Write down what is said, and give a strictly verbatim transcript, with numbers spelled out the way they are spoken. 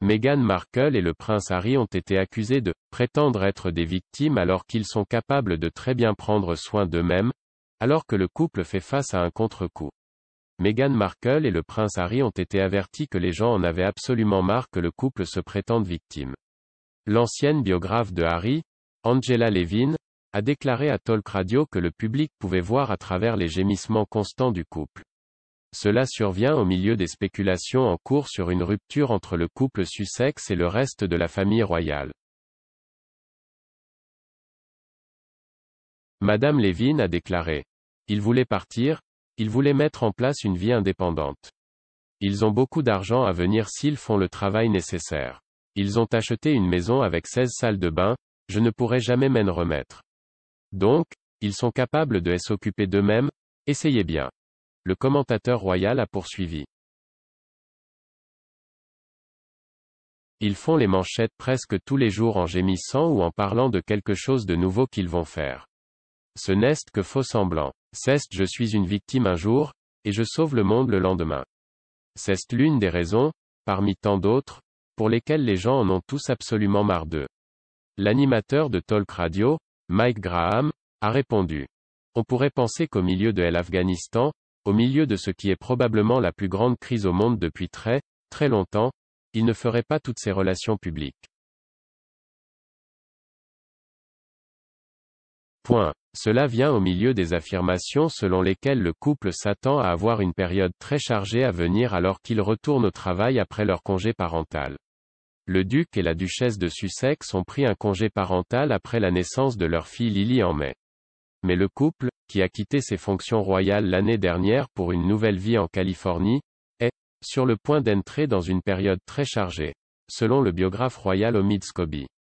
Meghan Markle et le prince Harry ont été accusés de « prétendre être des victimes alors qu'ils sont capables de très bien prendre soin d'eux-mêmes », alors que le couple fait face à un contre-coup. Meghan Markle et le prince Harry ont été avertis que les gens en avaient absolument marre que le couple se prétende victime. L'ancienne biographe de Harry, Angela Levin, a déclaré à Talk Radio que le public pouvait voir à travers les gémissements constants du couple. Cela survient au milieu des spéculations en cours sur une rupture entre le couple Sussex et le reste de la famille royale. Madame Levin a déclaré. Ils voulaient partir, ils voulaient mettre en place une vie indépendante. Ils ont beaucoup d'argent à venir s'ils font le travail nécessaire. Ils ont acheté une maison avec seize salles de bain, je ne pourrai jamais m'en remettre. Donc, ils sont capables de s'occuper d'eux-mêmes, essayez bien. Le commentateur royal a poursuivi. Ils font les manchettes presque tous les jours en gémissant ou en parlant de quelque chose de nouveau qu'ils vont faire. Ce n'est que faux semblant. C'est je suis une victime un jour, et je sauve le monde le lendemain. C'est l'une des raisons, parmi tant d'autres, pour lesquelles les gens en ont tous absolument marre d'eux. L'animateur de Talk Radio, Mike Graham, a répondu. On pourrait penser qu'au milieu de l'Afghanistan, au milieu de ce qui est probablement la plus grande crise au monde depuis très, très longtemps, il ne ferait pas toutes ces relations publiques. Point. Cela vient au milieu des affirmations selon lesquelles le couple s'attend à avoir une période très chargée à venir alors qu'ils retournent au travail après leur congé parental. Le duc et la duchesse de Sussex ont pris un congé parental après la naissance de leur fille Lily en mai. Mais le couple, qui a quitté ses fonctions royales l'année dernière pour une nouvelle vie en Californie, est sur le point d'entrer dans une période très chargée, selon le biographe royal Omid Scobie.